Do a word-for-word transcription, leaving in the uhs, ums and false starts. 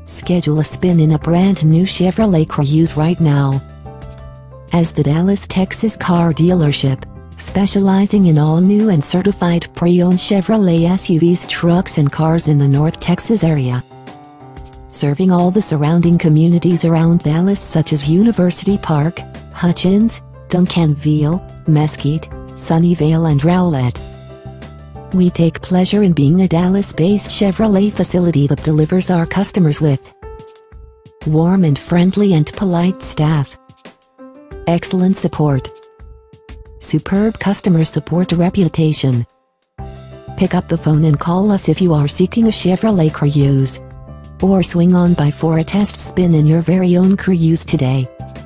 Schedule a spin in a brand new Chevrolet Cruze right now. As the Dallas, Texas car dealership, specializing in all new and certified pre-owned Chevrolet S U Vs, trucks and cars in the North Texas area. Serving all the surrounding communities around Dallas such as University Park, Hutchins, Duncanville, Mesquite, Sunnyvale and Rowlett. We take pleasure in being a Dallas-based Chevrolet facility that delivers our customers with warm and friendly and polite staff, excellent support, superb customer support reputation. Pick up the phone and call us if you are seeking a Chevrolet Cruze, or swing on by for a test spin in your very own Cruze today.